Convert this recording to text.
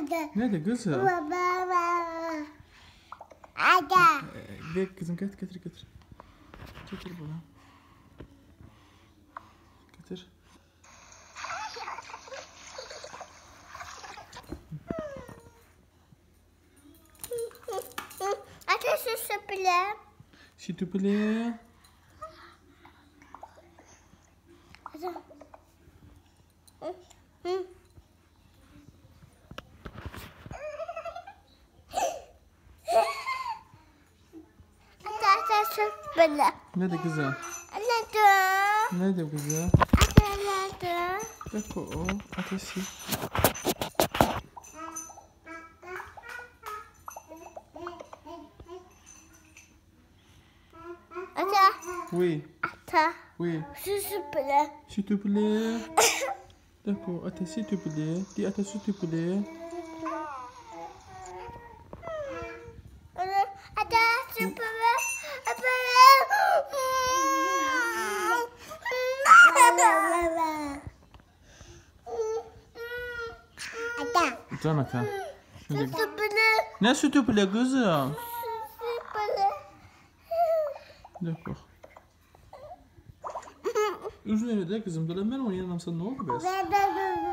Nerede kızım? Ada. Ver kızım getir. Getir bunu. Getir. Ata süsü bile. S'il te plaît. Ata süsü bile. Nerede kızım? Nerede? Nerede kızım? Ata nerede? D'accord. Attends ici. Ata. Oui. Ata. Oui. Süsü bile. S'il te plaît. D'accord. Attends, s'il te plaît. Dis attends, s'il te plaît. Ata süsü bile. Ata. Jonathan. Süsü bile. Ne s'il te plaît kızım? Süsü bile. D'accord. Üzülme de kızım. Dolan ben oynayalım sana ne oldu be?